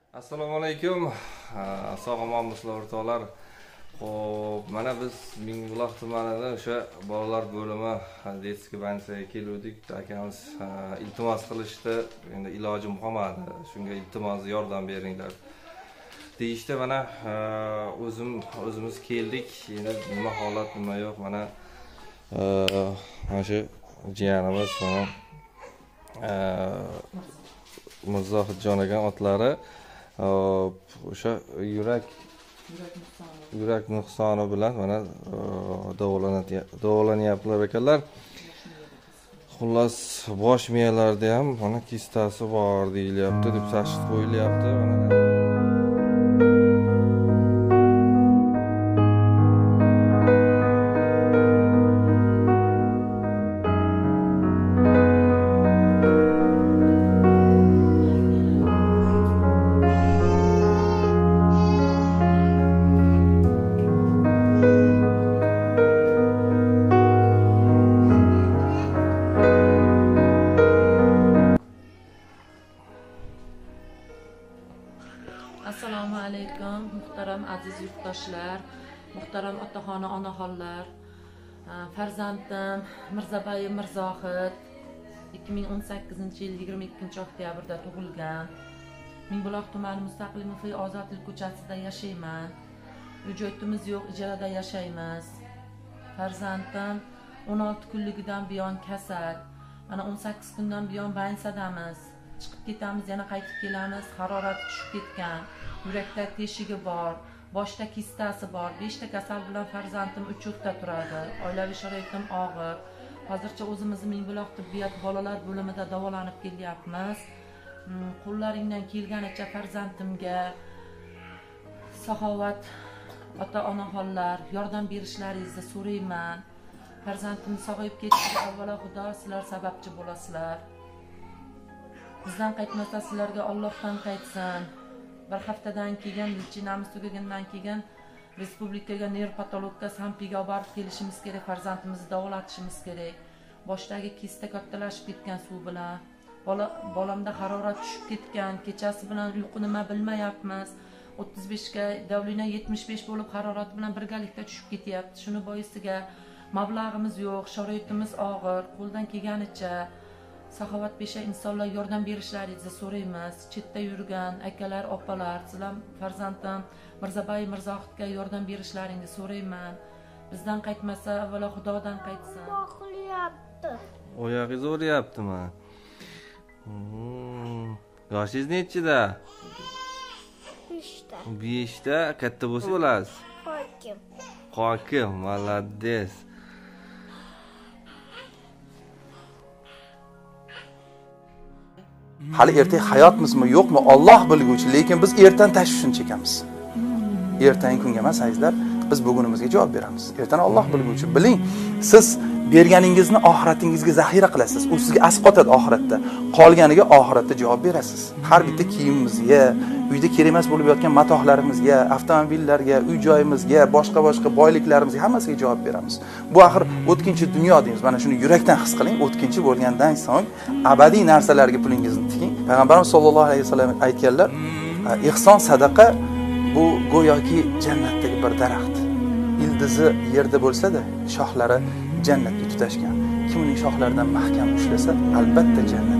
Assalomu alaykum. Sog'-omonmisizlar o'rtoqlar. Xo'p, mana biz Mingbuloq tumanida o'sha bolalar bo'limi detskiy bansiyaga keldik. Akamiz iltimos qilishdi. Endi ilojim qolmadi. Shunga iltimos yordam beringlar deyishdi. Mana o'zimiz keldik. Endi nima holat, nima yo'q. Mana shu jiyanimiz mana Mirzohidjon aka otlari o'sha yurak nuqsoni bilan mana davolanyaptilar ekanlar. Xullas bosh miyalarida ham mana kistasi bor deyilyapti, deb tashxis qo'yilyapti. Assalomu alaykum, muhtaram aziz yurtdoshlar, muhtaram otaxona, onaxonlar. Farzandim Mirzabayev Mirzohid 2018-yil 22-oktyabrda tug'ilgan. Mingbuloq tumani Mustaqilov Ozodlik ko'chasida yashayman. Uy-joyimiz yo'q, ijarada yashaymiz. Farzandim 16 kunligidan buyon kasal. Mana 18 kundan buyon bansadamiz. Chiqib ketamiz, yana qaytib kelamiz. Harorati tushib ketgan. Yurakda teshigi bor, boshda kistasi bor. 5 ta kasal bilan farzandim 3 yurtda turadi. Oilaviy sharoitim og'ir. Hozircha o'zimizni Mingbuloq tibbiyot bolalar bo'limida davolanib kelyapmiz. Qo'llaringdan kelganicha farzandimga saxovat ota-onaxonlar yordam berishlaringizni so'rayman. Farzandimni sog'ayib ketishiga avvalo Xudo, sizlar sababchi bo'lasizlar. Bizdan qaytmasa sizlarga Allohdan qaytsin. Bir haftadan keyin lichinamiz tugagandan keyin respublikaga neyropatologga Sampiga olib borib kelishimiz kerak, farzandimizni davolatishimiz kerak. Boshdagi kista kattalashib ketgan suv bilan, bolamda harorat tushib ketgan, kechasi bilan uyqu nima bilmayapmiz. 35 ga davlina 75 bo'lib harorat bilan birgalikda tushib ketyapti. Shuni boisiga mablag'imiz yo'q, sharoitimiz og'ir. Qo'ldan kelganicha saxovat pesha insonlar yordam berishlaringizni so'raymiz. Chetda yurgan akalar, opalar, sizlar farzandim Mirzabayev Mirzohidga yordam berishlaringizni so'rayman. Bizdan qaytmasa, avvalo Xudodan qaytsin. Qo'rqyapti. Oyog'ingiz o'ryaptimi? Yoshingiz nechida? 5 ta. 5 ta. Katta bo'lsa bo'lasiz. Hokim, malades. Hali ertaga hayotmizmi yo'qmi Alloh bilguvchi, lekin biz ertan tashvishini chekamiz. Ertangi kunga emas azizlar, biz bugunimizga javob beramiz. Ertani Alloh bilguvchi. Biling, siz berganingizni oxiratingizga zaxira qilasiz. U sizga asqotadi oxiratda. Qolganiga oxiratda javob berasiz. Har bitta kiyimimizga, uyda kerak emas bo'lib yotgan matohlarimizga, avtomobillarga, uy-joyimizga, boshqa boyliklarimizga hammasiga javob beramiz. Bu axir o'tkinchi dunyo deymiz. Mana shuni yurakdan his qiling. O'tkinchi bo'lgandan so'ng abadiy narsalarga pulingizni tiking. Payg'ambarimiz sollallohu alayhi vasallam aytganlar, ihson sadaqa bu go'yoki jannatdagi bir daraxt. Ildizi yerda bo'lsa-da, shoxlari jannatga tutashgan. Kim uning shoxlaridan mahkam ushlasa, albatta jannat